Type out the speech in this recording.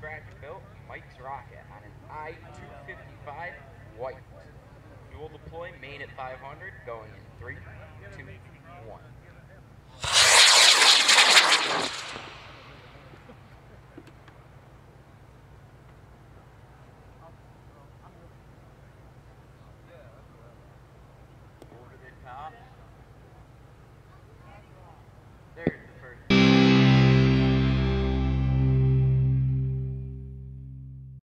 scratch built Mike's Rocket on an I-255 white. Dual deploy main at 500 going in 3, 2, 1.